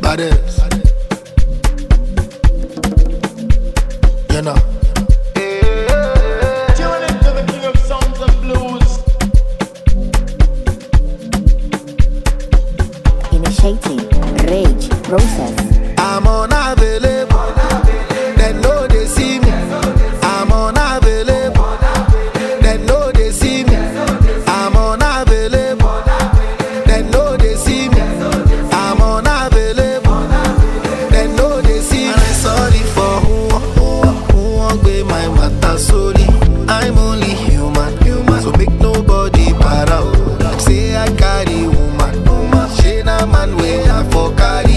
Baddest. You know. Tune into the king of sounds and blues. Initiating rage process. I'm unavailable. They know they see me. I'm unavailable. They know they see me. I'm unavailable. They know they see me. I'm unavailable. They know they see me. And I'm sorry for who won't be my matter sorry. I'm only human. So make nobody para. Say I carry woman. She na man way I for carry.